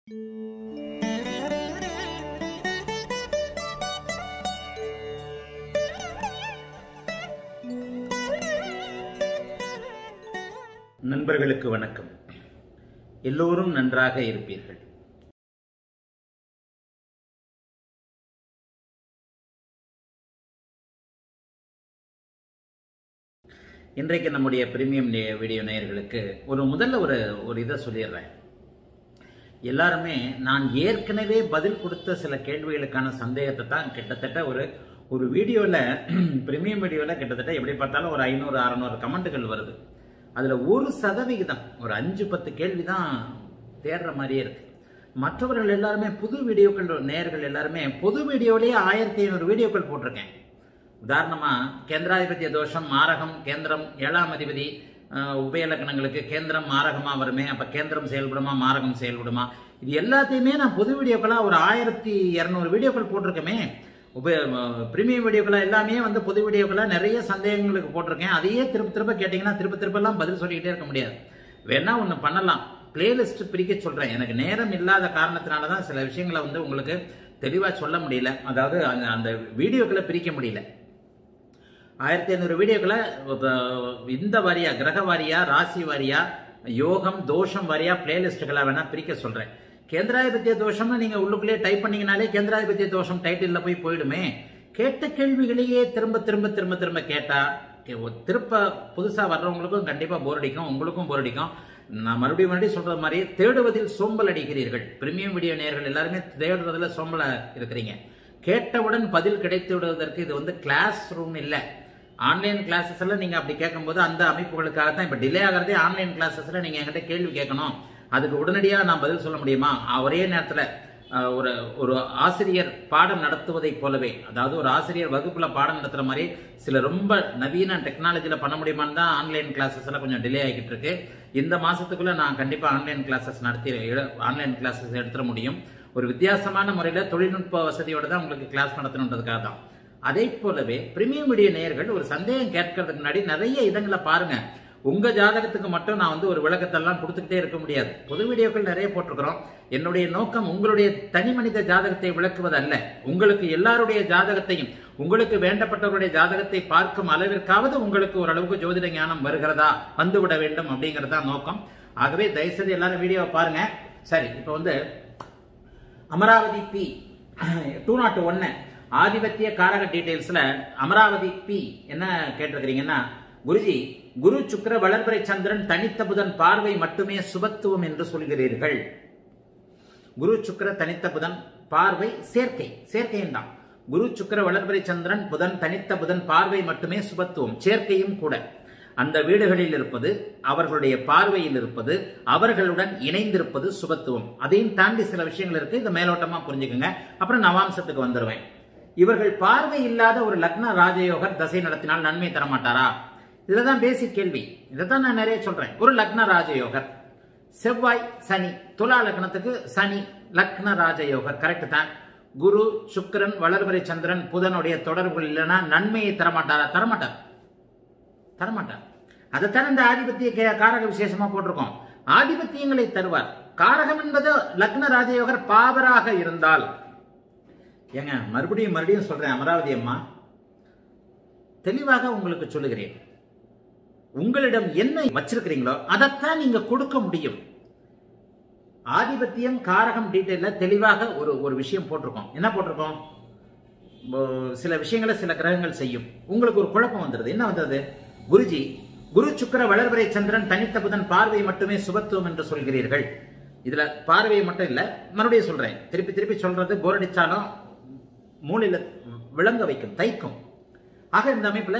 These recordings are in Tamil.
நண்பர்களுக்கு வணக்கம். எல்லோரும் நன்றாக இருப்பீர்கள். இன்றைக்கு நம்முடைய பிரீமியம் வீடியோ நேயர்களுக்கு முதல்ல ஒரு இதை சொல்லிடுறேன். எல்லாருமே நான் ஏற்கனவே பதில் கொடுத்த சில கேள்விகளுக்கான சந்தேகத்தை தான் கிட்டத்தட்ட ஒரு வீடியோவில் பிரீமியம் வீடியோவில் கிட்டத்தட்ட எப்படி பார்த்தாலும் ஒரு 500-600 கமெண்ட்டுகள் வருது. அதில் 1% ஒரு 5-10 கேள்வி தான் தேடுற மாதிரியே இருக்கு. மற்றவர்கள் எல்லாருமே புது வீடியோக்கள் நேயர்கள் எல்லாருமே பொது வீடியோலேயே 1500 வீடியோக்கள் போட்டிருக்கேன். உதாரணமா கேந்திராதிபத்திய தோஷம், மாரகம், கேந்திரம், 7ஆம் அதிபதி உபயலக்கணங்களுக்கு கேந்திரம் மாரகமா வருமே, அப்ப கேந்திரம் செயல்படுமா மாரகம் செயல்படுமா, இது எல்லாத்தையுமே நான் பொது வீடியோக்களா ஒரு 1200 வீடியோக்கள் போட்டிருக்கேமே. பிரீமியம் வீடியோக்களா எல்லாமே பொது வீடியோக்களா நிறைய சந்தேகங்களுக்கு போட்டிருக்கேன். அதையே திரும்ப கேட்டீங்கன்னா திரும்ப எல்லாம் பதில் சொல்லிக்கிட்டே இருக்க முடியாது. வேணா ஒண்ணு பண்ணலாம், பிளேலிஸ்ட் பிரிக்க சொல்றேன். எனக்கு நேரம் இல்லாத காரணத்தினாலதான் சில விஷயங்களை உங்களுக்கு தெளிவா சொல்ல முடியல. அதாவது அந்த வீடியோக்களை பிரிக்க முடியல. 1500 வீடியோக்களை இந்த வாரியா, கிரக வாரியா, ராசி வாரியா, யோகம், தோஷம் வாரியா பிளேலிஸ்டுகளா வேணா பிரிக்க சொல்றேன். கேந்திராதிபத்திய தோஷம்னு நீங்க உள்ளுக்குள்ளே டைப் பண்ணீங்கனாலே கேந்திராதிபத்திய தோஷம் டைட்டில் போயிடுமே. கேட்ட கேள்விகளையே திரும்ப கேட்டா புதுசா வர்றவங்களுக்கும் கண்டிப்பா போர் அடிக்கும், உங்களுக்கும் போர் அடிக்கும். நான் மறுபடியும் சொல்றது மாதிரி தேடுவதில் சோம்பல் அடிக்கிறீர்கள். பிரீமியம் வீடியோ நேயர்கள் எல்லாருமே தேடுறதுல சோம்பல இருக்கிறீங்க. கேட்டவுடன் பதில் கிடைத்து விடுவதற்கு இது கிளாஸ் ரூம் இல்ல. ஆன்லைன் கிளாஸஸ் எல்லாம் நீங்க அப்படி கேட்கும்போது அந்த அமைப்புகளுக்காக தான் இப்ப டிலே ஆகிறதே. ஆன்லைன் கிளாஸஸ்ல நீங்க என்கிட்ட கேள்வி கேட்கணும், அதுக்கு உடனடியாக நான் பதில் சொல்ல முடியுமா? ஒரே நேரத்தில் ஒரு ஆசிரியர் பாடம் நடத்துவதை போலவே, அதாவது ஒரு ஆசிரியர் வகுப்புல பாடம் நடத்துற மாதிரி சில ரொம்ப நவீன டெக்னாலஜியில பண்ண முடியுமான்னு தான் ஆன்லைன் கிளாஸஸ் எல்லாம் கொஞ்சம் டிலே ஆகிட்டு இருக்கு. இந்த மாசத்துக்குள்ள நான் கண்டிப்பா ஆன்லைன் கிளாஸஸ் எடுத்துட முடியும். ஒரு வித்தியாசமான முறையில தொழில்நுட்ப வசதியோட தான் உங்களுக்கு கிளாஸ் நடத்தணுன்றதுக்காக தான். அதே போலவே பிரீமியம் வீடியோ நேயர்கள் ஒரு சந்தேகம் கேட்கறதுக்கு முன்னாடி நிறைய இடங்களை பாருங்க. உங்க ஜாதகத்துக்கு மட்டும் நான் ஒரு விளக்கத்தெல்லாம் கொடுத்துக்கிட்டே இருக்க முடியாது. பொது வீடியோக்கள் நிறைய போட்டிருக்கிறோம். என்னுடைய நோக்கம் உங்களுடைய தனி மனித ஜாதகத்தை விளக்குவது அல்ல. உங்களுக்கு எல்லாருடைய ஜாதகத்தையும், உங்களுக்கு வேண்டப்பட்டவருடைய ஜாதகத்தை பார்க்கும் அளவிற்காவது உங்களுக்கு ஓரளவுக்கு ஜோதிட ஞானம் வருகிறதா, வந்துவிட வேண்டும் அப்படிங்கறதா நோக்கம். ஆகவே தயவுசெய்து எல்லாரும் வீடியோவை பாருங்க. சரி, இப்ப அமராவதி பி 201 ஆதிபத்திய காரக டீடைல்ஸ்ல அமராவதி பி என்ன கேட்டிருக்கிறீங்கன்னா, குருஜி, குரு சுக்கிர வளர்பிறை சந்திரன் தனித்த புதன் பார்வை மட்டுமே சுபத்துவம் என்று சொல்கிறீர்கள். குரு சுக்கிர தனித்த புதன் பார்வை சேர்க்கையும் தான். குரு சுக்கிர வளர்பிறை சந்திரன் புதன் தனித்த புதன் பார்வை மட்டுமே சுபத்துவம், சேர்க்கையும் கூட. அந்த வீடுகளில் இருப்பது, அவர்களுடைய பார்வையில் இருப்பது, அவர்களுடன் இணைந்திருப்பது சுபத்துவம். அதையும் தாண்டி சில விஷயங்கள் இருக்கு. இதை மேலோட்டமா புரிஞ்சுக்கோங்க. அப்புறம் நவாம்சத்துக்கு வந்துடுவேன். இவர்கள் பார்வை இல்லாத ஒரு லக்ன ராஜயோகர் தசை நடத்தினால் நன்மை தரமாட்டாரா? இதுலதான் பேசிக் கேள்வி. இதைத்தான் நான் நிறைய சொல்றேன். ஒரு லக்ன ராஜயோகர், செவ்வாய் சனி, துலா லக்னத்துக்கு சனி லக்ன ராஜயோகர் கரெக்ட் தான். குரு சுக்கிரன் வளர்பிறை சந்திரன் புதனுடைய தொடர்புகள் இல்லைன்னா நன்மையை தரமாட்டாரா? தரமாட்டார். அதைத்தான் இந்த ஆதிபத்திய காரக விசேஷமா போட்டிருக்கோம். ஆதிபத்தியங்களை தருவார். காரகம் என்பது லக்ன ராஜயோகர் பாவராக இருந்தால், ஏங்க மறுபடியும் சொல்றேன், அமராவதி அம்மா, தெளிவாக உங்களுக்கு சொல்லுகிறேன். உங்களிடம் என்ன வச்சிருக்கிறீங்களோ அதைத்தான் நீங்க கொடுக்க முடியும். ஆதிபத்தியம் காரகம் டீடைல்ல தெளிவாக ஒரு விஷயம் போட்டிருக்கோம். என்ன போட்டிருக்கோம்? சில விஷயங்களை சில கிரகங்கள் செய்யும். உங்களுக்கு ஒரு குழப்பம் வந்துருது. என்ன வந்தது? குருஜி, குரு சுக்கிர வளர்பிறை சந்திரன் தனித்த புதன் பார்வை மட்டுமே சுபத்துவம் என்று சொல்கிறீர்கள். இதுல பார்வையை மட்டும் இல்ல, மறுபடியும் சொல்றேன், திருப்பி சொல்றது போர் அடிச்சாலும் மூளையில விளங்க வைக்கும், தைக்கும். ஆக இந்த அமைப்புல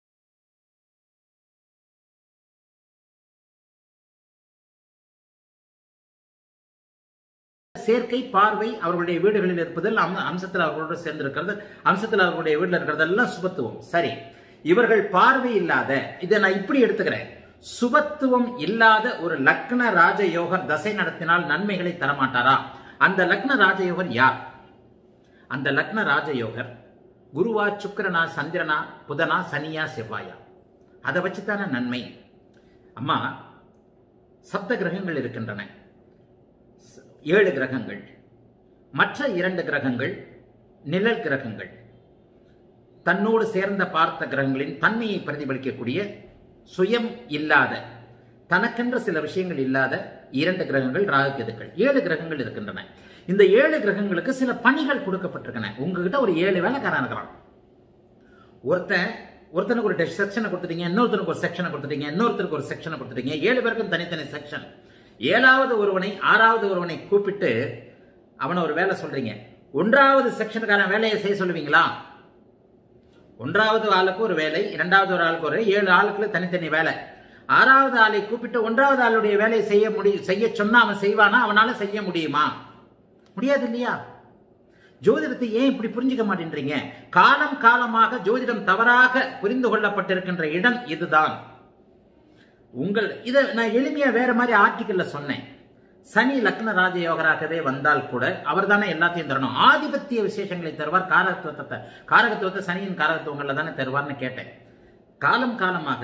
சேர்க்கை, பார்வை, அவர்களுடைய வீடுகளில் இருப்பதில் அம்சத்தில் அவர்களோடு சேர்ந்திருக்கிறது, அம்சத்தில் அவர்களுடைய வீட்டில் இருக்கிறதெல்லாம் சுபத்துவம். சரி, இவர்கள் பார்வை இல்லாத, இதை நான் இப்படி எடுத்துக்கிறேன், சுபத்துவம் இல்லாத ஒரு லக்ன ராஜயோகர் தசை நடத்தினால் நன்மைகளை தரமாட்டாரா? அந்த லக்ன ராஜயோகர் யார்? அந்த லக்ன ராஜயோகர் குருவா, சுக்கிரனா, சந்திரனா, புதனா, சனியா, செவ்வாயா? அதை வச்சுத்தான நன்மை. அம்மா, சப்த கிரகங்கள் இருக்கின்றன. 7 கிரகங்கள், மற்ற 2 கிரகங்கள் நிழல் கிரகங்கள், தன்னோடு சேர்ந்த பார்த்த கிரகங்களின் தன்மையை பிரதிபலிக்கக்கூடிய சுயம் இல்லாத, தனக்கென்ற சில விஷயங்கள் இல்லாத 2 கிரகங்கள் ராகு கேதுக்கள். 7 கிரகங்கள் இருக்கின்றன. இந்த 7 கிரகங்களுக்கு சில பணிகள் கொடுக்கப்பட்டிருக்கின்றன. உங்ககிட்ட ஒரு 7 வேலைக்காரன் இருக்கிறான். ஒருத்தனுக்கு ஒரு செக்ஷனை கொடுத்துட்டீங்க, இன்னொருத்தனுக்கு ஒரு செக்ஷனை கொடுத்துட்டீங்க, இன்னொருத்தருக்கு ஒரு செக்ஷனை கொடுத்துட்டீங்க. 7 பேருக்கும் தனித்தனி செக்ஷன். 7வது ஒருவனை 6வது ஒருவனை கூப்பிட்டு அவனை ஒரு வேலை சொல்றீங்க. 1வது செக்ஷனுக்கான வேலையை செய்ய சொல்லுவீங்களா? 1வது ஆளுக்கு ஒரு வேலை, 2வது ஒரு ஆளுக்கு ஒரு 7 ஆளுக்கு தனித்தனி வேலை. 6வது ஆளை கூப்பிட்டு 1வது ஆளுடைய வேலையை செய்ய சொன்னா அவன் செய்வானா? அவனால செய்ய முடியுமா? முடியாது இல்லையா? ஜோதிடத்தை ஏன் இப்படி புரிஞ்சுக்க மாட்டேன்றீங்க? காலம் காலமாக ஜோதிடம் தவறாக புரிந்து கொள்ளப்பட்டிருக்கின்ற இடம் இதுதான். இதை நான் எளிமையா வேற மாதிரி ஆர்டிக்கல்ல சொன்னேன். சனி லக்ன ராஜயோகராகவே வந்தால் கூட அவர் தானே எல்லாத்தையும் தரணும். ஆதிபத்திய விசேஷங்களை தருவார். காரகத்துவத்தை சனியின் காரகத்துவங்கள்ல தானே தருவார்னு கேட்டேன். காலம் காலமாக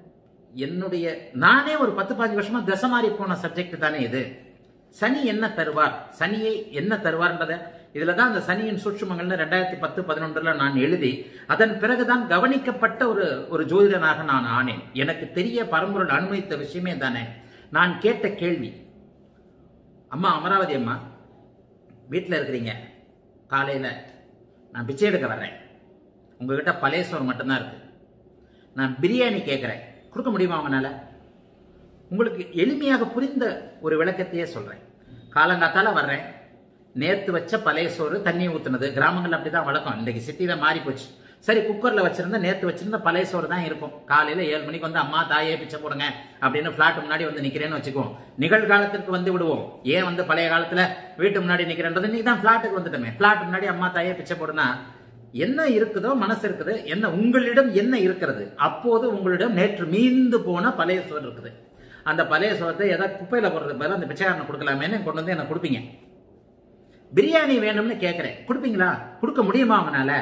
நானே ஒரு 10-15 வருஷமா தசை மாறி போன சப்ஜெக்ட் தானே இது. சனி என்ன தருவார், சனியை என்ன தருவார்ன்றத இதுலதான் அந்த சனியின் சூட்சுமங்கள்னு 2010-11 நான் எழுதி அதன் பிறகுதான் கவனிக்கப்பட்ட ஒரு ஜோதிடனாக நான் ஆனேன். எனக்கு தெரிய பரம்பொருள் அனுமதித்த விஷயமே தானே. நான் கேட்ட கேள்வி, அம்மா அமராவதி அம்மா வீட்டில் இருக்கிறீங்க, காலையில நான் பிச்சை எடுக்க வர்றேன், உங்ககிட்ட பழைய சோறு மட்டும்தான் இருக்கு, நான் பிரியாணி கேட்கிறேன், கொடுக்க முடியுமா அவங்களால? உங்களுக்கு எளிமையாக புரிந்த ஒரு விளக்கத்தையே சொல்றேன். காலங்காத்தால வர்றேன், நேத்து வச்ச பழைய சோறு தண்ணி ஊத்துனது. கிராமங்கள் அப்படிதான் வழக்கம். இன்னைக்கு சிட்டியில மாறி போச்சு. சரி, குக்கர்ல வச்சிருந்த நேத்து வச்சிருந்த பழைய சோறு தான் இருக்கும். காலையில 7 மணிக்கு வந்து அம்மா தாயே பிச்சை போடுங்க அப்படின்னு பிளாட் முன்னாடி வந்து நிக்கிறேன்னு வச்சுக்குவோம். நிகழ்காலத்திற்கு வந்து விடுவோம். ஏன் வந்து பழைய காலத்துல வீட்டு முன்னாடி நிக்கிறேன்றது, இன்னைக்கு தான் பிளாட்டுக்கு வந்துட்டோமே. பிளாட் முன்னாடி அம்மா தாயே பிச்சை போடுனா என்ன இருக்குதோ, மனசு இருக்குது, என்ன உங்களிடம் என்ன இருக்கிறது, அப்போது உங்களிடம் நேற்று மீந்து போன பழைய சோறு இருக்குது. அந்த பழைய சோறத்தை ஏதாவது குப்பையில போடுறதுக்கு பதிலாக அந்த பிச்சைக்காரனை கொடுக்கலாமேன்னு கொண்டு வந்து என்ன கொடுப்பீங்க. பிரியாணி வேணும்னு கேட்கிறேன், கொடுப்பீங்களா? கொடுக்க முடியுமா அவனால?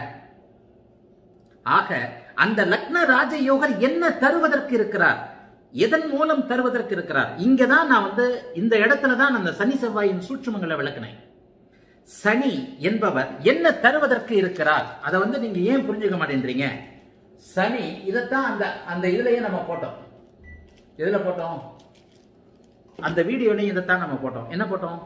ஆக அந்த லக்ன ராஜயோகர் என்ன தருவதற்கு இருக்கிறார், எதன் மூலம் தருவதற்கு இருக்கிறார்? இங்கதான் நான் வந்து இந்த இடத்துலதான் அந்த சனி செவ்வாயின் சூட்சுமங்களை விளக்கினேன். சனி என்பவர் என்ன தருவதற்கு இருக்கிறார், அதை வந்து நீங்க ஏன் புரிஞ்சுக்க மாட்டேன்றீங்க? சனி இதைத்தான் அந்த இதுலயே நம்ம போட்டோம். எதுல போட்டோம்? அந்த வீடியோலையும் இதைத்தான் நம்ம போட்டோம். என்ன போட்டோம்?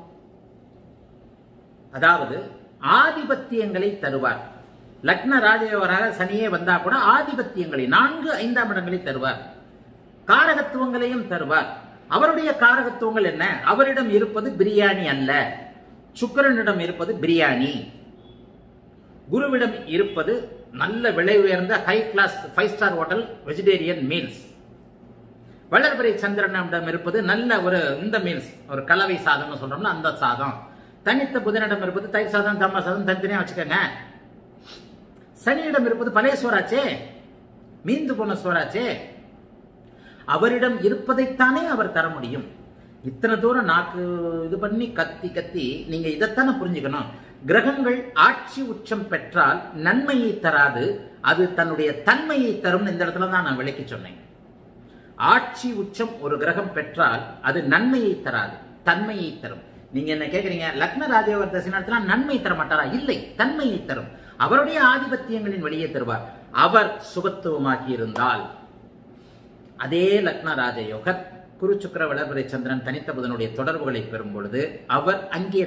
அதாவது ஆதிபத்தியங்களை தருவார். லக்ன ராஜயோகராக சனியே வந்தா கூட ஆதிபத்தியங்களை 4-5ஆம் இடங்களை தருவார். காரகத்துவங்களையும் தருவார். அவருடைய காரகத்துவங்கள் என்ன? அவரிடம் இருப்பது பிரியாணி அல்ல, சுக்கிரனிடம் இருப்பது பிரியாணி, குருவிடம் இருப்பது நல்ல விலை உயர்ந்த high class 5 star hotel vegetarian meals, வளர்பிறை சந்திரனிடம் இருப்பது நல்ல இந்த மீல்ஸ், ஒரு கலவை சாதம் சொல்றோம்ல அந்த சாதம். தனித்த புதனிடம் இருப்பது தயிர் சாதம், தம்மா சாதம், தனித்தனியா வச்சுக்கோங்க. சனியிடம் இருப்பது பழைய சோறாச்சே, மீந்து போன சோறாச்சே. அவரிடம் இருப்பதைத்தானே அவர் தர முடியும். இத்தனை தூரம் நாக்கு இது பண்ணி கத்தி நீங்க இதைத்தானே புரிஞ்சுக்கணும். கிரகங்கள் ஆட்சி உச்சம் பெற்றால் நன்மையை தராது, அது தன்னுடைய தன்மையை தரும். இந்த இடத்துல தான் நான் விளக்கி சொன்னேன். ஆட்சி உச்சம் ஒரு கிரகம் பெற்றால் அது நன்மையை தராது, தன்மையை தரும். நீங்க என்ன கேக்குறீங்க, லக்ன ராஜயோகர் தசை நடத்தினா நன்மை தர மாட்டாரா? இல்லை, தன்மையை தரும். அவருடைய ஆதிபத்தியங்களின் வழியே தருவார். அவர் சுபத்துவமாகி இருந்தால் அதே லக்ன ராஜயோகர் குரு சுக்கிர வளர்பிறை சந்திரன் தனித்த புதனுடைய தொடர்புகளை பெறும் பொழுது அவர் அங்கே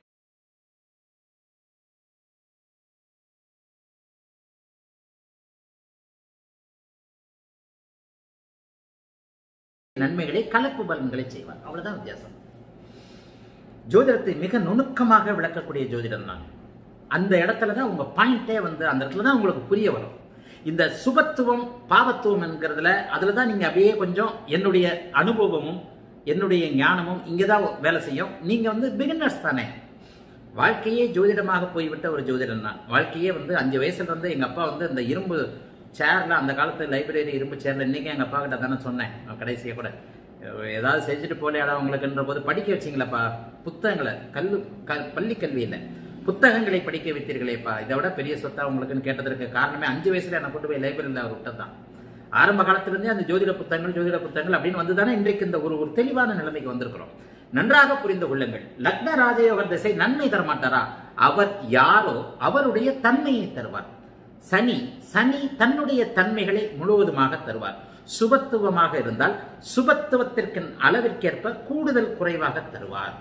நன்மைகளை கலப்பு பலன்களை செய்வார். அவ்வளவுதான் வித்தியாசம். ஜோதிடத்தை மிக நுணுக்கமாக விளக்கக்கூடிய ஜோதிடம் தான். அந்த இடத்துலதான் உங்க பாயிண்டே வந்து அந்த இடத்துலதான் உங்களுக்கு புரிய வரும். இந்த சுபத்துவம் பாவத்துவம் என்கிறதுல அதுலதான் நீங்க அப்படியே கொஞ்சம் என்னுடைய அனுபவமும் என்னுடைய ஞானமும் இங்கதான் வேலை செய்யும். நீங்க வந்து பிகினர்ஸ் தானே. வாழ்க்கையே ஜோதிடமாக போய்விட்ட ஒரு ஜோதிடம் தான். வாழ்க்கையே வந்து 5 வயசுல இருந்து எங்க அப்பா வந்து இந்த இரும்பு சேர்ல, அந்த காலத்து லைப்ரரி இரும்பு சேர்ல, இன்னைக்கு எங்க அப்பா கிட்ட தானே சொன்னேன் கடைசியை கூட, ஏதாவது செஞ்சுட்டு போலையாடா உங்களுக்குன்ற போது படிக்க வச்சிங்களப்பா புத்தகங்களை, பள்ளி கல்வியில புத்தகங்களை படிக்க வைத்தீர்களேப்பா, இதை விட பெரிய சொத்தா உங்களுக்குன்னு கேட்டதற்கு காரணமே 5 வயசுல என்ன கொண்டு போய் லைப்ரரியில் அவர் விட்டதான். ஆரம்ப காலத்திலிருந்தே அந்த ஜோதிட புத்தகங்கள் அப்படின்னு வந்துதானே இன்றைக்கு இந்த ஒரு தெளிவான நிலைமைக்கு வந்திருக்கிறோம். நன்றாக புரிந்து கொள்ளுங்கள். லக்ன ராஜயோக திசை நன்மை தரமாட்டாரா? அவர் யாரோ அவருடைய தன்மையை தருவார். சனி தன்னுடைய தன்மைகளை முழுவதுமாக தருவார். சுபத்துவமாக இருந்தால் சுபத்துவத்திற்கு அளவிற்கேற்ப கூடுதல் குறைவாக தருவார்.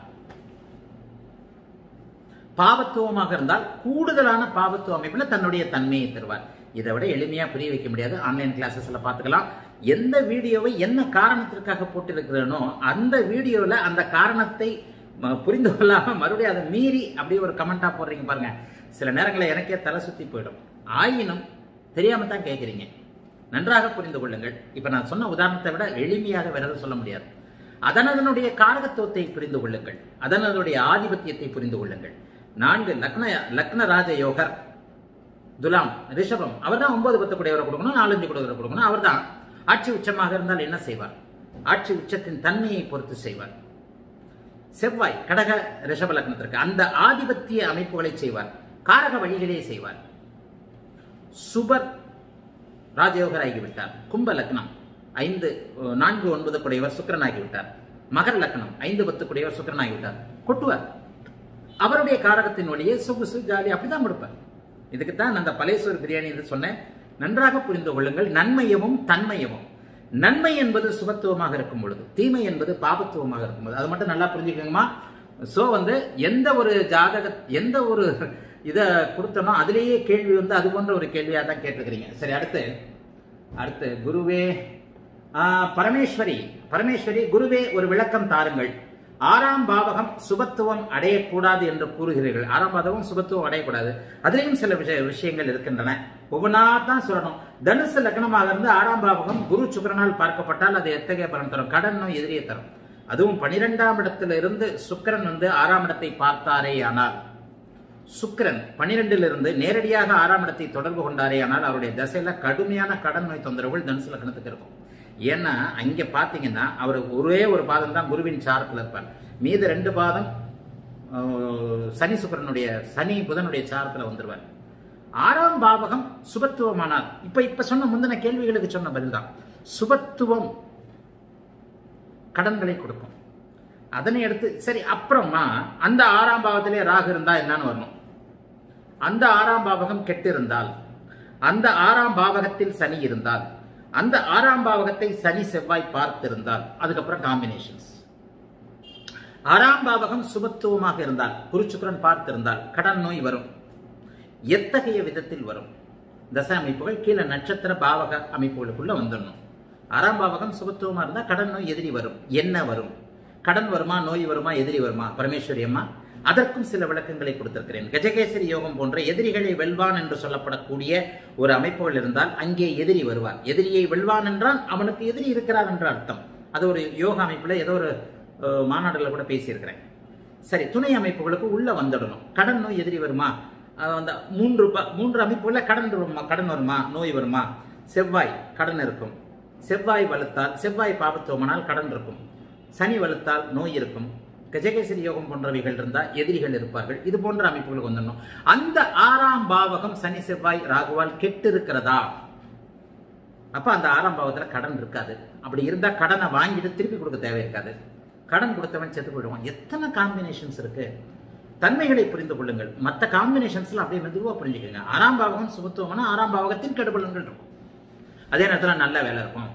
பாவத்துவமாக இருந்தால் கூடுதலான பாவத்துவ அமைப்பில் தன்னுடைய தன்மையை தருவார். இதை விட எளிமையா புரிய வைக்க முடியாது. ஆன்லைன் கிளாஸஸ்ல பார்த்துக்கலாம். எந்த வீடியோவை என்ன காரணத்திற்காக போட்டிருக்கிறேனோ அந்த வீடியோல அந்த காரணத்தை புரிந்து கொள்ளாம மறுபடியும் அதை மீறி அப்படியே ஒரு கமெண்டா போடுறீங்க பாருங்க. சில நேரங்களில் எனக்கே தலை சுத்தி போயிடும். ஆயினும் தெரியாம தான் கேட்குறீங்க. நன்றாக புரிந்து கொள்ளுங்கள். இப்ப நான் சொன்ன உதாரணத்தை விட எளிமையாக வேற எதுவும் சொல்ல முடியாது. அதனுடைய காரகத்துவத்தை புரிந்து கொள்ளுங்கள். அதனுடைய ஆதிபத்தியத்தை புரிந்து கொள்ளுங்கள். 4 லக்ன ராஜ யோகர் துலாம் ரிஷபம், அவர் தான் 9 10 கூடியவரை கொடுக்கணும், 4 5 கூடியவரை கொடுக்கணும். அவர் தான் ஆட்சி உச்சமாக இருந்தால் என்ன செய்வார்? ஆட்சி உச்சத்தின் தன்மையை பொறுத்து செய்வார். செவ்வாய் கடக ரிஷப லக்னத்திற்கு அந்த ஆதிபத்திய அமைப்புகளை செய்வார். காரக வழிகளே செய்வார். சுபர் ராஜயோகர் ஆகிவிட்டார். கும்ப லக்னம் 5 4 9 கூடியவர் சுக்கிரன் ஆகிவிட்டார். மகர லக்னம் 5 10 கூடியவர் சுக்கிரன் ஆகிவிட்டார். கொட்டுவார். அவருடைய காரகத்தின் வழியே சொகுசு ஜாலி அப்படிதான் கொடுப்பார். இதுக்குத்தான் அந்த பலேஸ்வர் பிரியாணி என்று சொன்னேன். நன்றாக புரிந்து கொள்ளுங்கள். நன்மையவும் தன்மையவும். நன்மை என்பது சுபத்துவமாக இருக்கும் பொழுது, தீமை என்பது பாபத்துவமாக இருக்கும் பொழுது, அது மட்டும் நல்லா புரிஞ்சுக்கோங்கம்மா. சோ எந்த ஒரு எந்த ஒரு இதை கொடுத்தனோ அதிலேயே கேள்வி அது போன்ற ஒரு கேள்வியா தான் கேட்டிருக்கிறீங்க. சரி, அடுத்து குருவே பரமேஸ்வரி குருவே ஒரு விளக்கம் தாருங்கள். 6ஆம் பாவகம் சுபத்துவம் அடையக்கூடாது என்று கூறுகிறீர்கள். 6ஆம் பாவகம் சுபத்துவம் அடையக்கூடாது. அதிலையும் சில விஷயங்கள் இருக்கின்றன. ஒவ்வொன்றா தான் சொல்லணும். தனுசு லக்னமாக இருந்து 6ஆம் பாவகம் குரு சுக்கிரனால் பார்க்கப்பட்டால் அது எத்தகைய பலன் தரும்? கடன் நோய் எதிரியை தரும். அதுவும் 12ஆம் இடத்துல இருந்து சுக்கிரன் 6ஆம் இடத்தை பார்த்தாரே ஆனால், சுக்கிரன் 12ல் இருந்து நேரடியாக 6ஆம் இடத்தை தொடர்பு கொண்டாரே ஆனால் அவருடைய தசையில கடுமையான கடன் நோய் தொந்தரவுகள் தனுசு லக்னத்துக்கு இருக்கும். ஏன்னா அங்க பாத்தீங்கன்னா அவர் ஒரே ஒரு பாதம் தான் குருவின் சாரத்தில் இருப்பார். மீது 2 பாதம் சனி புதனுடைய சாரத்தில் வந்துருவார். 6ஆம் பாவகம் சுபத்துவமானால் இப்ப சொன்ன முந்தின கேள்விகளுக்கு சொன்ன பதில் தான். சுபத்துவம் கடன்களை கொடுக்கும். அதனை எடுத்து சரி, அப்புறமா அந்த 6ஆம் பாவத்திலே ராகு இருந்தா என்னன்னு வரணும். அந்த 6ஆம் பாவகம் கெட்டு இருந்தால், அந்த 6ஆம் பாவகத்தில் சனி இருந்தால், அந்த 6ஆம் பாவகத்தை சனி செவ்வாய் பார்த்திருந்தால், அதுக்கப்புறம் காம்பினேஷன்ஸ். 6ஆம் பாவகம் சுபத்துவமாக இருந்தால், குரு சுக்கிரன் பார்த்திருந்தால் கடன் நோய் வரும். எத்தகைய விதத்தில் வரும்? தசை அமைப்புகள் கீழே நட்சத்திர பாவக அமைப்புகளுக்குள்ள வந்துடணும். 6ஆம் பாவகம் சுபத்துவமா இருந்தால் கடன் நோய் எதிரி வரும். என்ன வரும்? கடன் வருமா, நோய் வருமா, எதிரி வருமா? பரமேஸ்வரி அம்மா அதற்கும் சில விளக்கங்களை கொடுத்திருக்கிறேன். கஜகேசரி யோகம் போன்ற எதிரிகளை வெல்வான் என்று சொல்லப்படக்கூடிய ஒரு அமைப்புகள் இருந்தால் அங்கே எதிரி வருவார். எதிரியை வெல்வான் என்றால் அவனுக்கு எதிரி இருக்கிறார் என்ற அர்த்தம். அது ஒரு யோக அமைப்புல ஏதோ ஒரு மாநாடுகளை கூட பேசியிருக்கிறேன். சரி, துணை அமைப்புகளுக்கு உள்ள வந்துடணும். கடன் நோய் எதிரி வருமா? அந்த 3 அமைப்புல கடன் வருமா, நோய் வருமா? செவ்வாய் கடன் இருக்கும். செவ்வாய் வலுத்தால், செவ்வாய் பாபத்துவமானால் கடன் இருக்கும். சனி வலுத்தால் நோய் இருக்கும். கஜகேசரி யோகம் போன்றவைகள் இருந்தால் எதிரிகள் இருப்பார்கள். இது போன்ற அமைப்புகளுக்கு வந்துடணும். அந்த 6ஆம் பாவகம் சனி செவ்வாய் ராகுவால் கெட்டு இருக்கிறதா? அப்ப அந்த 6ஆம் பாவத்துல கடன் இருக்காது. அப்படி இருந்தா கடனை வாங்கிட்டு திருப்பி கொடுக்க தேவை இருக்காது. கடன் கொடுத்தவன் செத்து போயிடுவான். எத்தனை காம்பினேஷன்ஸ் இருக்கு. தன்மைகளை புரிந்து கொள்ளுங்கள். மற்ற காம்பினேஷன்ஸ்ல அப்படியே மெதுவா புரிஞ்சுக்கோங்க. 6ஆம் பாவகம் சுபத்துவம்னா 6ஆம் பாவகத்தின் கெடுபலன்கள் இருக்கும். அதே நேரத்தில் நல்ல வேலை இருக்கும்.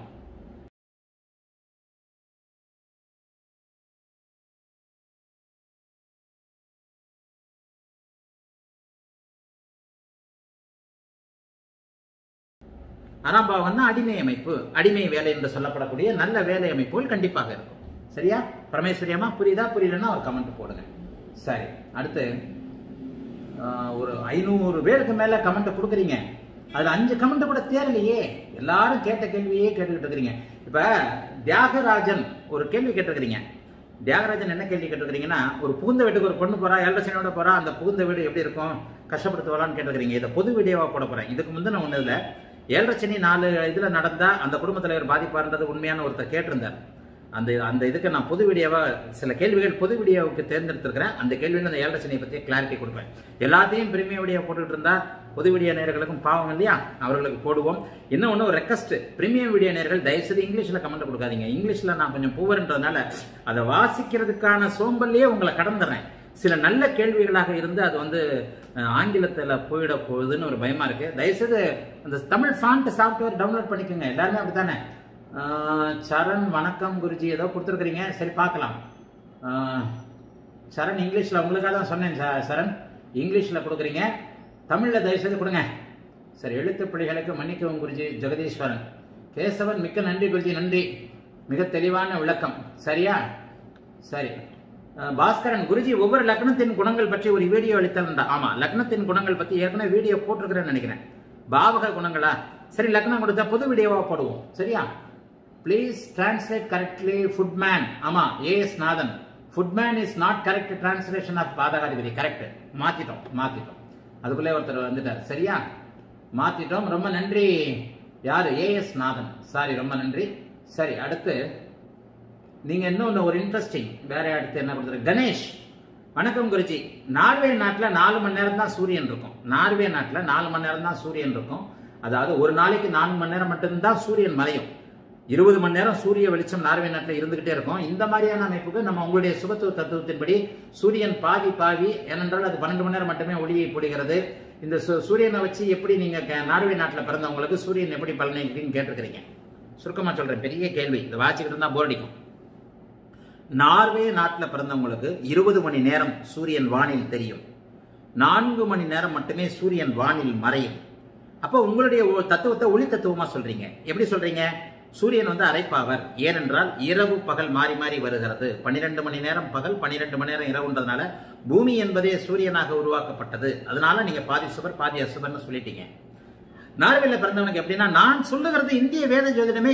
ஆறாம் பாவம் தான் அடிமை அமைப்பு. அடிமை வேலை என்று சொல்லப்படக்கூடிய நல்ல வேலை அமைப்புகள் கண்டிப்பாக இருக்கும். சரியா பரமேஸ்வரி அம்மா? புரியுதா? புரியலன்னா ஒரு கமெண்ட் போடுங்க. சரி, அடுத்து ஒரு 500 பேருக்கு மேல கமெண்ட் கொடுக்குறீங்க. அதுல 5 கமெண்ட் கூட தேரலையே. எல்லாரும் கேட்ட கேள்வியே கேட்டுக்கிட்டு இருக்கிறீங்க. இப்ப தியாகராஜன் ஒரு கேள்வி கேட்டிருக்கிறீங்க. தியாகராஜன் என்ன கேள்வி கேட்டிருக்கிறீங்கன்னா, ஒரு புகுந்த வீட்டுக்கு ஒரு பொண்ணு போறா, 7 சனியோட போறா, அந்த புகுந்த வீடு எப்படி இருக்கும், கஷ்டப்படுத்துவாளான்னு கேட்டிருக்கிறீங்க. இதை பொது வீடியோவா போட போறேன். இதுக்கு முந்தின ஒண்ணு இல்ல, 7 சனி 4 இதுல நடந்தா அந்த குடும்ப தலைவர் பாதிப்பாருன்றது உண்மையான ஒருத்தர் கேட்டிருந்தார். அந்த இதுக்கு நான் பொது வீடியோவா சில கேள்விகள் பொது வீடியோவுக்கு தேர்ந்தெடுத்திருக்கிறேன். அந்த கேள்வியில் அந்த 7 சனியை பத்தி கிளாரிட்டி கொடுப்பேன். எல்லாத்தையும் பிரீமியம் வீடியோ போட்டுக்கிட்டு இருந்தா பொது வீடியோ நேயர்களுக்கும் பாவம் இல்லையா, அவர்களுக்கு போடுவோம். இன்னொன்று ஒரு ரெக்வஸ்ட், பிரீமியம் வீடியோ நேயர்கள் தயவுசெய்து இங்கிலீஷில் கமெண்ட் கொடுக்காதீங்க. இங்கிலீஷில் நான் கொஞ்சம் புவர்ன்றதுனால அதை வாசிக்கிறதுக்கான சோம்பல்லையே உங்களை கடந்துடுறேன். சில நல்ல கேள்விகளாக இருந்து அது வந்து ஆங்கிலத்தில் போயிட போகுதுன்னு ஒரு பயமா இருக்கு. தயவுசெய்து அந்த தமிழ் ஃபாண்ட் சாஃப்ட்வேர் டவுன்லோட் பண்ணிக்கோங்க. எல்லாருமே அப்படித்தானே. சரண் வணக்கம் குருஜி ஏதோ கொடுத்துருக்குறீங்க, சரி பார்க்கலாம். சரண் இங்கிலீஷில் உங்களுக்காக தான் சொன்னேன். சரண் இங்கிலீஷில் கொடுக்குறீங்க, தமிழில் தயவுசெய்து கொடுங்க. சரி, எழுத்து பிள்ளைகளுக்கு மன்னிக்கவும் குருஜி. ஜெகதீஸ்வரன் கேசவன் மிக்க நன்றி குருஜி, நன்றி, மிக தெளிவான விளக்கம். சரியா? சரி. பாஸ்கரன் குருஜி ஒவ்வொரு லக்னத்தின் குணங்கள் பற்றி ஒரு வீடியோ அளித்தா? ஆமா, லக்னத்தின் குணங்கள் பத்தி ஏற்கனவே வீடியோ போட்டிருக்கிறேன்னு நினைக்கிறேன். பாவக குணங்களா? சரி, லக்னம் கொடுத்தா பொது வீடியோவா போடுவோம். சரியா? Please translate correctly footman. ஆமா, AS Nathan. Footman is not correct translation of பாதகாதிபதி. கரெக்ட், மாத்திட்டோம். அதுக்குள்ளே ஒருத்தர் வந்துட்டார். சரியா? மாத்திட்டோம். ரொம்ப நன்றி. யாரு? ஏஎஸ் நாதன். சாரி, ரொம்ப நன்றி. சரி, அடுத்து நீங்க இன்னொன்னு ஒரு இன்ட்ரெஸ்டிங் வேற அடுத்து என்ன கொடுத்துரு? கணேஷ் வணக்கம் குருஜி. நார்வே நாட்டில் 4 மணி நேரம் தான் சூரியன் இருக்கும். நார்வே நாட்டில் 4 மணி நேரம் தான் சூரியன் இருக்கும். அதாவது ஒரு நாளைக்கு 4 மணி நேரம் மட்டும்தான் சூரியன் மறையும். 20 மணி நேரம் சூரிய வெளிச்சம் நார்வே நாட்டில் இருந்துகிட்டே இருக்கும். இந்த மாதிரியான அமைப்புக்கு நம்ம உங்களுடைய சுபத்துவ தத்துவத்தின்படி சூரியன் பாவி, ஏனென்றால் அது 12 மணி நேரம் மட்டுமே ஒளியை போடுகிறது. இந்த சூரியனை வச்சு எப்படி நீங்க நார்வே நாட்டில் பிறந்தவங்களுக்கு சூரியன் எப்படி பலனளிக்குன்னு கேட்டிருக்கிறீங்க. சுருக்கமா சொல்றேன், பெரிய கேள்வி, இதை வாசிக்கிட்டு இருந்தா போர் அடிக்கும். நார்வே நாட்டில் பிறந்தவங்களுக்கு 20 மணி நேரம் சூரியன் வானில் தெரியும், 4 மணி நேரம் மட்டுமே சூரியன் வானில் மறையும். அப்போ உங்களுடைய தத்துவத்தை ஒளி தத்துவமா சொல்றீங்க. எப்படி சொல்றீங்க? சூரியன் வந்து அரைப்பாவர், ஏனென்றால் இரவு பகல் மாறி மாறி வருகிறது. 12 மணி நேரம் பகல், 12 மணி நேரம் இரவுன்றதுனால பூமி என்பதே சூரியனாக உருவாக்கப்பட்டது. அதனால நீங்க பாதி சுபர் பாதி அசுபர்னு சொல்லிட்டீங்க. நார்வேல பிறந்தவனுக்கு எப்படின்னா, நான் சொல்லுகிறது இந்திய வேத ஜோதிடமே,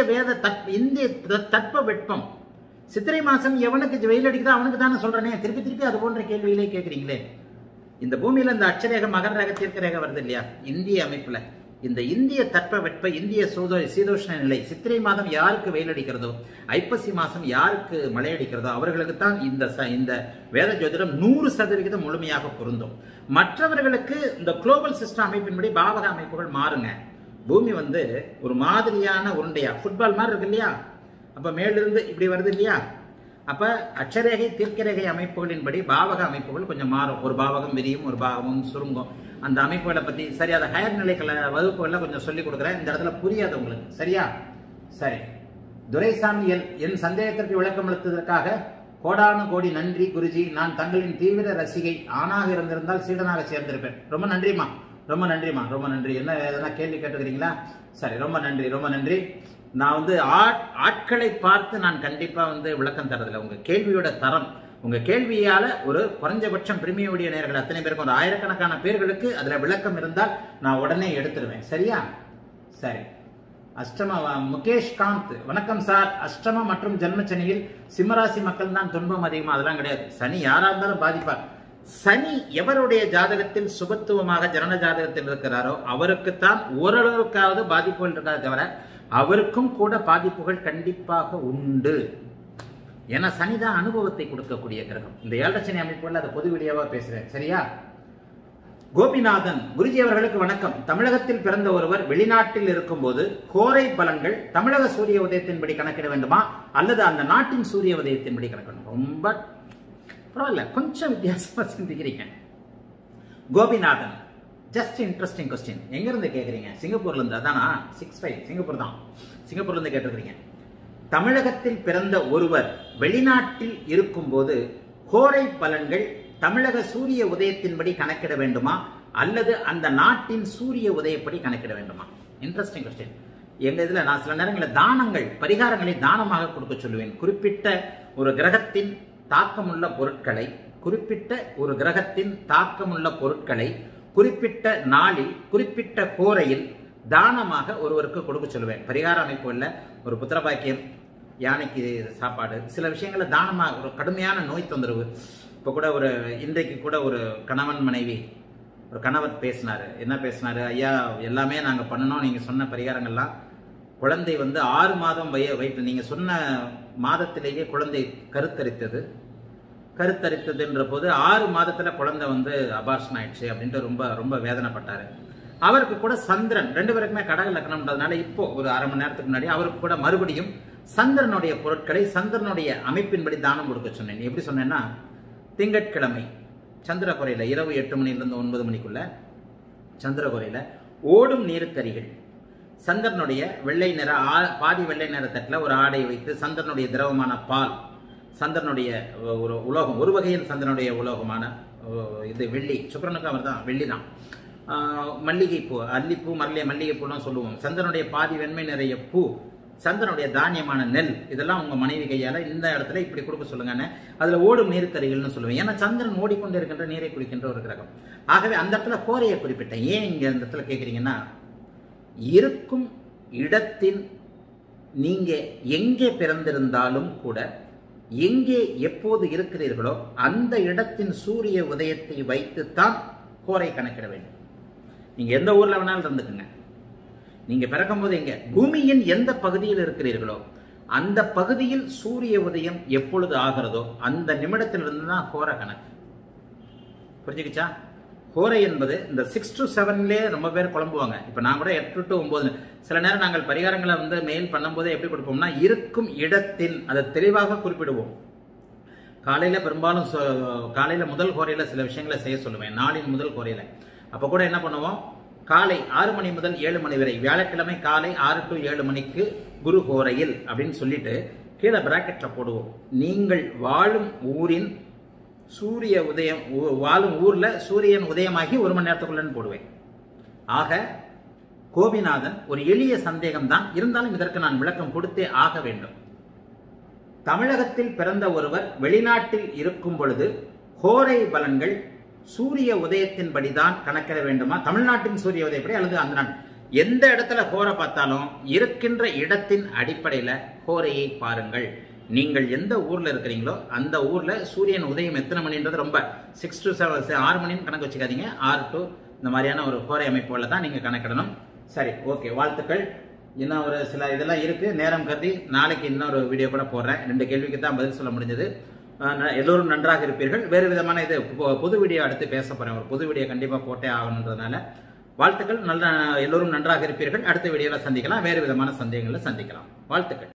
இந்திய தட்ப வெப்பம். சித்திரை மாசம் எவனுக்கு வெயில் அடிக்குதோ அவனுக்கு தானே சொல்றேனே. திருப்பி அது போன்ற கேள்விகளே கேட்குறீங்களே. இந்த பூமியில இந்த அட்சரேக மகர ரேக தீர்க்க ரேகை வருது இல்லையா, இந்திய அமைப்புல இந்த இந்திய தட்ப வெப்ப இந்திய சீதோஷ்ண நிலை, சித்திரை மாதம் யாருக்கு வெயில் அடிக்கிறதோ, ஐப்பசி மாசம் யாருக்கு மழை அடிக்கிறதோ அவர்களுக்கு தான் இந்த வேத ஜோதிடம் 100% முழுமையாக பொருந்தும். மற்றவர்களுக்கு இந்த குளோபல் சிஸ்டம் அமைப்பின்படி பாவக அமைப்புகள் மாறுங்க. பூமி வந்து ஒரு மாதிரியான உருண்டையா ஃபுட்பால் மாதிரி இருக்கு இல்லையா, அப்ப மேலிருந்து இப்படி வருது இல்லையா, அப்ப அட்சரேகை தீர்க்கரேகை அமைப்புகளின்படி பாவக அமைப்புகள் கொஞ்சம் மாறும். ஒரு பாவகம் விரியும், ஒரு பாவகம் சுருங்கும். அந்த அமைப்புகளை பத்தி சரி, அதை ஹையர் நிலைகள வகுப்புகள்ல கொஞ்சம் சொல்லி கொடுக்குறேன். இந்த இடத்துல புரியாது உங்களுக்கு. சரியா? சரி. துரைசாமி என் சந்தேகத்திற்கு விளக்கம் அளித்ததற்காக கோடானு கோடி நன்றி குருஜி. நான் தங்களின் தீவிர ரசிகை. ஆணாக இருந்திருந்தால் சீடனாக சேர்ந்திருப்பேன். ரொம்ப நன்றிமா, ரொம்ப நன்றி. என்ன எதனா கேள்வி கேட்டுக்கிறீங்களா? சரி, ரொம்ப நன்றி. நான் வந்து ஆட்களை பார்த்து நான் கண்டிப்பா வந்து விளக்கம் தரதில்லை. உங்க கேள்வியோட தரம், உங்க கேள்வியால ஒரு குறைஞ்சபட்சம் பிரீமியம் வீடியோ நேயர்கள் அத்தனை பேருக்கு, ஒரு ஆயிரக்கணக்கான பேர்களுக்கு அதுல விளக்கம் இருந்தால் நான் உடனே எடுத்துருவேன். சரியா? சரி. அஷ்டம முகேஷ் காந்த் வணக்கம் சார். அஷ்டம மற்றும் ஜென்மச்சனியில் சிம்மராசி மக்கள் தான் துன்பம் அதிகமா? அதெல்லாம் கிடையாது. சனி யாரா இருந்தாலும் பாதிப்பார். சனி எவருடைய ஜாதகத்தில் சுபத்துவமாக ஜனன ஜாதகத்தில் இருக்கிறாரோ அவருக்குத்தான் ஓரளவுக்காவது பாதிப்புகள் இருக்காது, தவிர அவருக்கும் கூட பாதிப்புகள் கண்டிப்பாக உண்டு. ஏன்னா சனிதான் அனுபவத்தை கொடுக்கக்கூடிய கிரகம். இந்த 7 சனி அமைப்புகள் அதை பொது வீடியோவா பேசுறேன். சரியா? கோபிநாதன் குருஜி அவர்களுக்கு வணக்கம். தமிழகத்தில் பிறந்த ஒருவர் வெளிநாட்டில் இருக்கும் போது கோரை பலன்கள் தமிழக சூரிய உதயத்தின்படி கணக்கிட வேண்டுமா அல்லது அந்த நாட்டின் சூரிய உதயத்தின்படி கணக்கிடணும்? ரொம்ப பரவாயில்ல, கொஞ்சம் வித்தியாசமா சிந்திக்கிறீங்க. Gopinathan, just interesting question. எங்க இருந்து கேட்குறீங்க? சிங்கப்பூர்ல இருந்து. அதானா? 65 சிங்கப்பூர் தான். சிங்கப்பூர்ல இருந்து கேட்டிருக்கிறீங்க. தமிழகத்தில் பிறந்த ஒருவர் வெளிநாட்டில் இருக்கும் போது கோரை பலன்கள் தமிழக சூரிய உதயத்தின்படி கணக்கிட வேண்டுமா அல்லது அந்த நாட்டின் சூரிய உதயப்படி கணக்கிட வேண்டுமா? Interesting question. எங்க இதுல நான் சில நேரங்களில் தானங்கள் பரிகாரங்களை தானமாக கொடுக்க சொல்லுவேன். குறிப்பிட்ட ஒரு கிரகத்தின் தாக்கமுள்ள பொருட்களை குறிப்பிட்ட நாளில் குறிப்பிட்ட கோரையில் தானமாக ஒருவருக்கு கொடுக்க சொல்லுவேன். பரிகார அமைப்புல ஒரு புத்திரபாக்கியம், யானைக்கு சாப்பாடு, சில விஷயங்களை தானமாக, ஒரு கடுமையான நோய் தொந்தரவு. இப்போ கூட இன்றைக்கு கூட ஒரு கணவன் மனைவி, ஒரு கணவர் பேசினாரு. என்ன பேசினாரு? ஐயா, எல்லாமே நாங்கள் பண்ணணும், நீங்கள் சொன்ன பரிகாரங்கள்லாம். குழந்தை வந்து 6 மாதம் வயிற்று, நீங்கள் சொன்ன மாதத்திலேயே குழந்தை கருத்தரித்தது. கருத்தரித்ததுன்ற போது 6 மாதத்துல குழந்தை வந்து அபார்ஷன் ஆயிடுச்சு அப்படின்ட்டு ரொம்ப ரொம்ப வேதனைப்பட்டாரு. அவருக்கு கூட சந்திரன் 2 பேருக்குமே கடக லக்னம்ன்றதுனால இப்போ ஒரு அரை மணி நேரத்துக்கு முன்னாடி அவருக்கு கூட மறுபடியும் சந்திரனுடைய பொருட்களை சந்திரனுடைய அமைப்பின்படி தானம் கொடுக்க சொன்னேன். எப்படி சொன்னேன்னா, திங்கட்கிழமை சந்திரகுறையில இரவு 8 மணிலிருந்து 9 மணிக்குள்ள சந்திரகுறையில ஓடும் நீருக்கரிகள் சந்திரனுடைய வெள்ளை நிற பாதி வெள்ளை நிற தட்டில் ஒரு ஆடை வைத்து சந்திரனுடைய திரவமான பால், சந்திரனுடைய ஒரு உலோகம், ஒரு வகையில் சந்திரனுடைய உலோகமான இது வெள்ளி, சுக்கிரனுக்கு அவர் தான் வெள்ளி தான். மல்லிகைப்பூ, அல்லிப்பூ, மல்லிகைப்பூலாம் சொல்லுவோம். சந்திரனுடைய பாதி வெண்மை நிறைய பூ, சந்திரனுடைய தானியமான நெல், இதெல்லாம் உங்க மனைவி கையால இந்த இடத்துல இப்படி கொடுக்க சொல்லுங்கன்னு. அதுல ஓடும் நீருக்கரிகள்னு சொல்லுவேன். ஏன்னா சந்திரன் ஓடிக்கொண்டு இருக்கின்ற நீரை குடிக்கின்ற ஒரு கிரகம். ஆகவே அந்த இடத்துல கோரையை குறிப்பிட்டேன். ஏன் இங்க இந்த இடத்துல கேட்குறீங்கன்னா, இருக்கும் இடத்தின் நீங்க எங்கே பிறந்திருந்தாலும் கூட, எங்கே எப்போது இருக்கிறீர்களோ அந்த இடத்தின் சூரிய உதயத்தை வைத்துத்தான் கோரை கணக்கிட வேண்டும். நீங்க எந்த ஊர்ல வேணாலும் இருந்துக்குங்க. நீங்க பிறக்கும் போது எங்க பூமியின் எந்த பகுதியில் இருக்கிறீர்களோ அந்த பகுதியில் சூரிய உதயம் எப்பொழுது ஆகிறதோ அந்த நிமிடத்திலிருந்து தான் கோரை கணக்கு. புரிஞ்சுக்கிச்சா? கோரை என்பது இந்த 6 to 7 ரொம்ப பேர் குழம்புவாங்க. இப்ப நான் கூட 8 to 9 சில நேரம் நாங்கள் பரிகாரங்களை வந்து மெயில் பண்ணும்போது எப்படி கொடுப்போம்னா, இருக்கும் இடத்தின் அதை தெளிவாக குறிப்பிடுவோம். காலையில பெரும்பாலும் காலையில முதல் கோரையில சில விஷயங்களை செய்ய சொல்லுவேன். நாளின் முதல் கோரையில அப்ப கூட என்ன பண்ணுவோம், காலை 6 மணி முதல் 7 மணி வரை, வியாழக்கிழமை காலை 6 to 7 மணிக்கு குரு கோரையில் அப்படின்னு சொல்லிட்டு கீழே பிராக்கெட்ல போடுவோம். நீங்கள் வாழும் ஊரின் சூரிய உதயம், வாழும் ஊர்ல சூரியன் உதயமாகி 1 மணி நேரத்துக்குள்ளன்னு போடுவேன். ஆக கோபிநாதன் ஒரு எளிய சந்தேகம் தான், இருந்தாலும் இதற்கு நான் விளக்கம் கொடுத்தே ஆக வேண்டும். தமிழகத்தில் பிறந்த ஒருவர் வெளிநாட்டில் இருக்கும் பொழுது கோரை பலன்கள் சூரிய உதயத்தின்படிதான் கணக்கிட வேண்டுமா? தமிழ்நாட்டின் சூரிய உதயப்படி அல்லது அந்த நாள் எந்த இடத்துல கோரை பார்த்தாலும் இருக்கின்ற இடத்தின் அடிப்படையில கோரையை பாருங்கள். நீங்கள் எந்த ஊர்ல இருக்கிறீங்களோ அந்த ஊர்ல சூரியன் உதயம் எத்தனை மணின்றது ரொம்ப 6 to 7 6 மணின்னு கணக்கு வச்சுக்காதீங்க. 6 to இந்த மாதிரியான ஒரு கோரை அமைப்புல தான் நீங்க கணக்கிடணும். சரி, ஓகே, வாழ்த்துக்கள். இன்னும் ஒரு சில இதெல்லாம் இருக்கு, நேரம் கருதி நாளைக்கு இன்னொரு வீடியோ கூட போடுறேன். 2 கேள்விக்கு தான் பதில் சொல்ல முடிஞ்சது. எல்லோரும் நன்றாக இருப்பீர்கள். வேறு விதமான இது பொது வீடியோ அடுத்து பேச போறேன். ஒரு பொது வீடியோ கண்டிப்பா போட்டே ஆகணுன்றதுனால வாழ்த்துக்கள். எல்லோரும் நன்றாக இருப்பீர்கள். அடுத்த வீடியோல சந்திக்கலாம். வேறு விதமான சந்தேகங்களை சந்திக்கலாம். வாழ்த்துக்கள்.